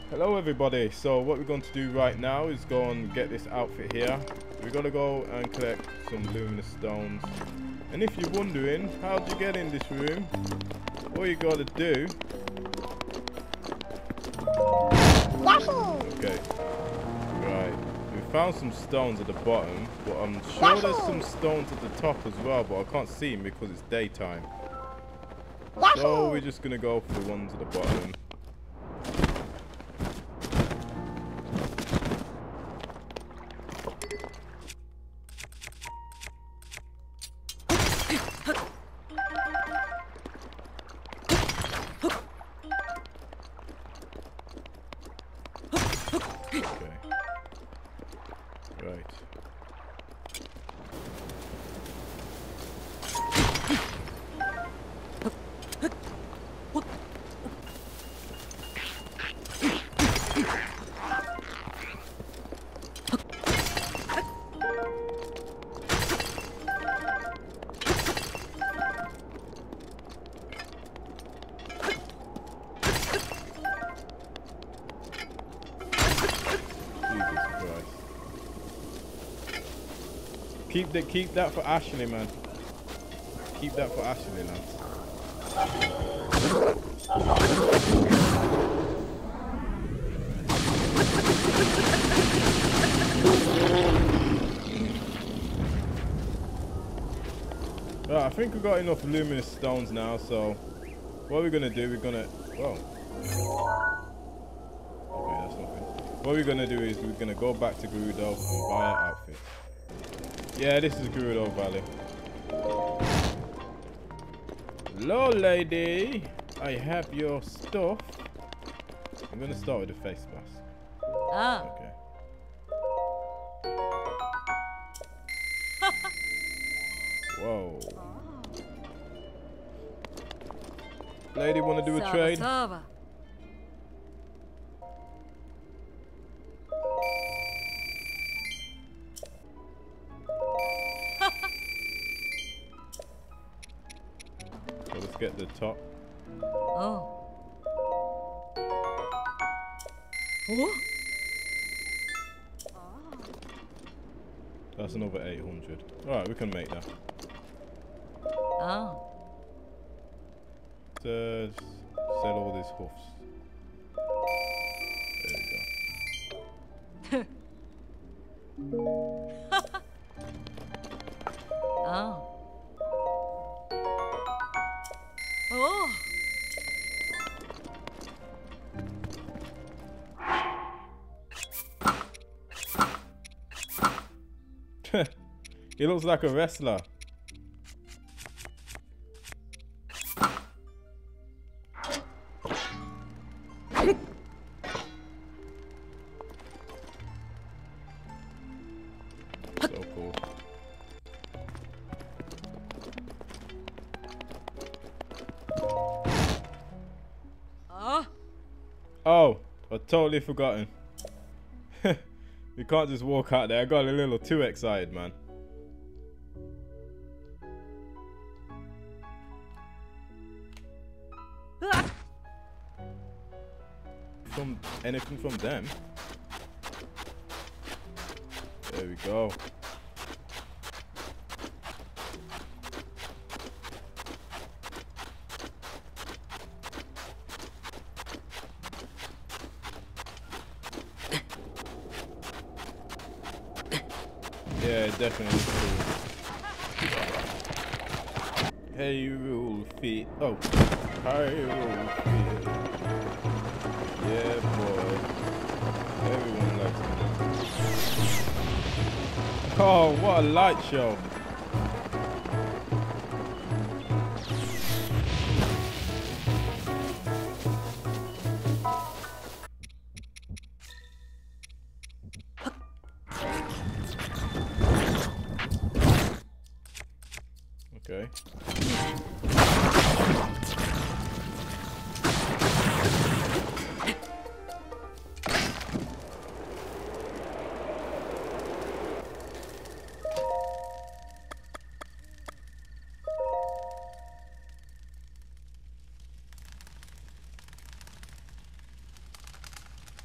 Hello everybody, so what we're going to do right now is go and get this outfit here. We're going to go and collect some luminous stones. And if you're wondering, how do you get in this room? All you got to do... Okay, right. We found some stones at the bottom, but I'm sure there's some stones at the top as well, but I can't see them because it's daytime. So we're just going to go for the ones at the bottom. Right. Keep that for Ashley, man. Keep that for Ashley, lads. Right, I think we've got enough luminous stones now, so what we're gonna do, we're gonna... Whoa. Okay, that's nothing. What we're gonna do is we're gonna go back to Gerudo and buy our outfit. Yeah, this is Gerudo Valley. Hello, lady. I have your stuff. I'm gonna start with the face mask. Ah. Okay. Whoa. Lady, wanna do a trade? Sava. So let's get the top. Oh. Oh. That's another 800. Alright, we can make that. Ah. Sell all these hoofs. There we go. Ah. Oh. He looks like a wrestler. So cool. Ah. Oh, I totally forgotten. You can't just walk out there. I got a little too excited, man. From anything from them? There we go. Yeah, definitely cool. Hey, rule feet. Oh, Hyrule Field. Yeah, boy. Everyone likes it. Oh, what a light show. Okay.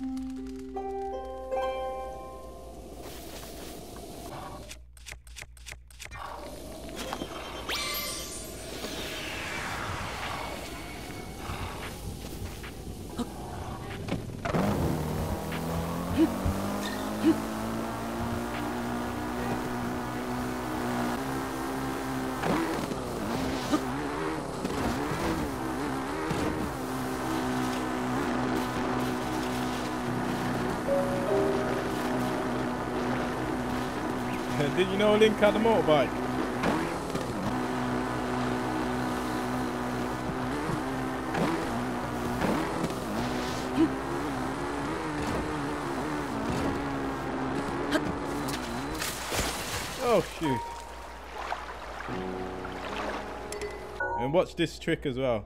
Did you know Link had a motorbike? Oh shoot. And watch this trick as well.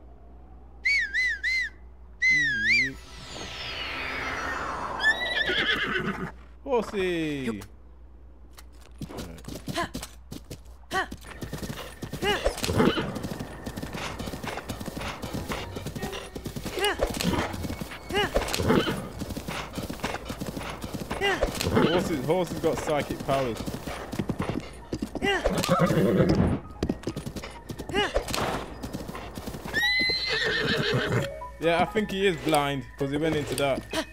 Horsey! Horses got psychic powers. Yeah, I think he is blind because he went into that.